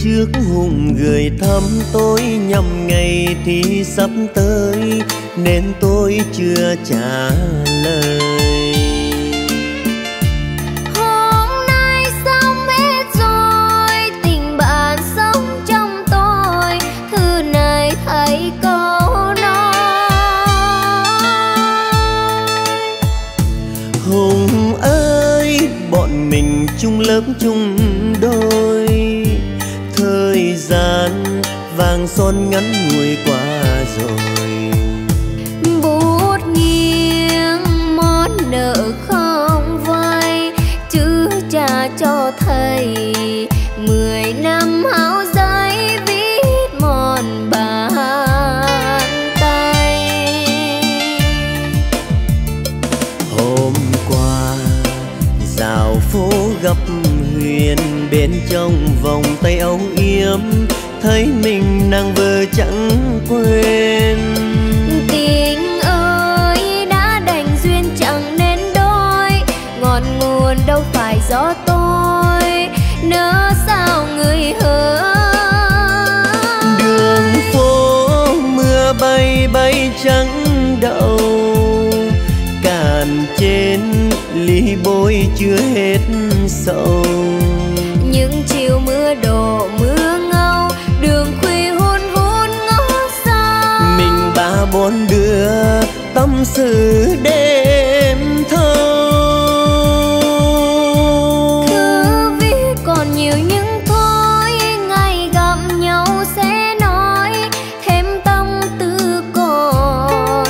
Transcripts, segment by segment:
trước hùng gửi thăm tôi nhằm ngày thì sắp tới nên tôi chưa trả lời. Hôm nay xong hết rồi, tình bạn sống trong tôi, thư này thấy câu nói. Hùng ơi, bọn mình chung lớp chung đôi, thời gian vàng son ngắn ngủi qua rồi. Bút nghiêng món nợ không vay, chứ trả cho thầy 10 năm háo giấy viết mòn bàn tay. Hôm qua dạo phố gặp Huyền, bên trong vòng tay âu yếm thấy mình nàng vợ chẳng quên. Tình ơi đã đành duyên chẳng nên đôi, ngọn nguồn đâu phải do tôi, nỡ sao người hỡi. Đường phố mưa bay bay trắng đậu, cạn trên ly bôi chưa hết sầu. Những chiều mưa đổ mưa ngâu, đường khuya hun hun ngó xa. Mình ba bốn đứa tâm sự đêm thâu. Thư viết còn nhiều nhưng thôi, ngày gặp nhau sẽ nói thêm tâm tư còn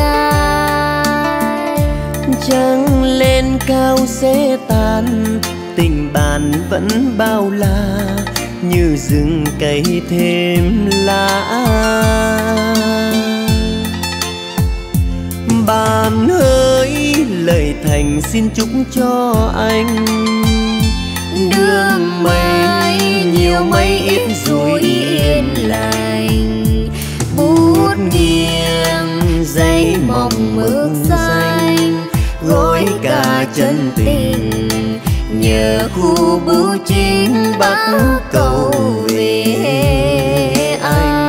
dài. Trăng lên cao sẽ tàn, tình bạn vẫn bao la như rừng cây thêm lá. Bạn ơi, lời thành xin chúc cho anh đường mây nhiều mây ít rồi yên lành. Bút nghiêng giấy mỏng mực xanh, gối cả chân tình nhờ khu bưu chính bắc cầu về anh.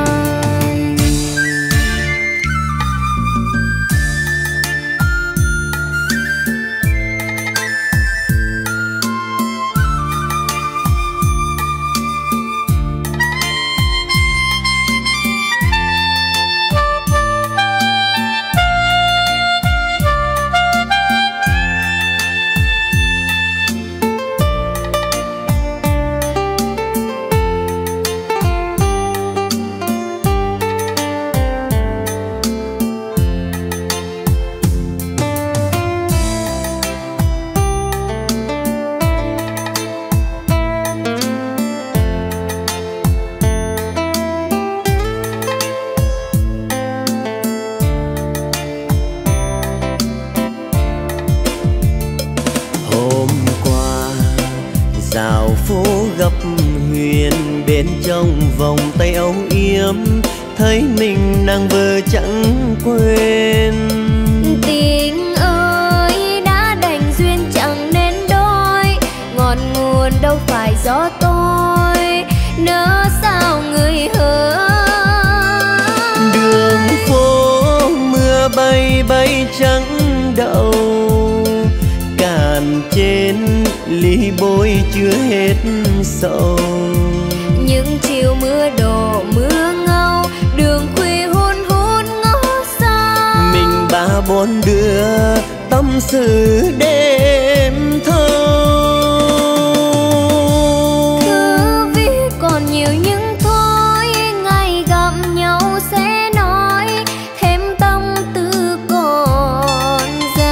Dạo phố gặp Huyền, bên trong vòng tay âu yếm thấy mình nàng vợ chẳng quên. Tình ơi đã đành duyên chẳng nên đôi, ngọn nguồn đâu phải do tôi, nỡ sao người hỡi. Đường phố mưa bay bay trắng đậu, cạn trên ly bôi chưa hết sầu. Những chiều mưa đổ mưa ngâu, đường khuya hun hun ngó xa. Mình ba bốn đứa tâm sự đêm thâu. Thư viết còn nhiều nhưng thôi, ngày gặp nhau sẽ nói thêm tâm tư còn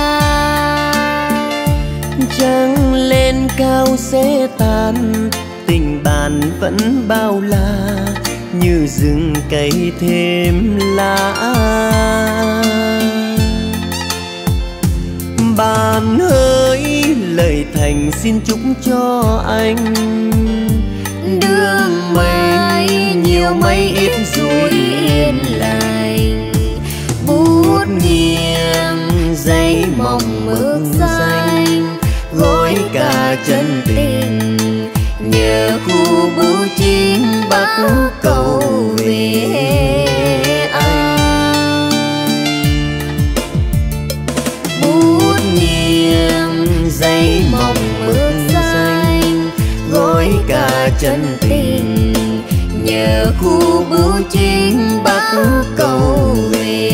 dài. Trăng lên cao sẽ tàn, tình bạn vẫn bao la như rừng cây thêm lá. Bạn ơi, lời thành xin chúc cho anh đường mây nhiều mây ít rồi yên lành. Bút nghiêng giấy mỏng mực xanh, gối cả chân tình nhờ khu bưu chính bắt cầu về anh. Bút nghiêng giấy mỏng mực xanh, gói cả chân tình nhờ khu bưu chính bắt cầu về.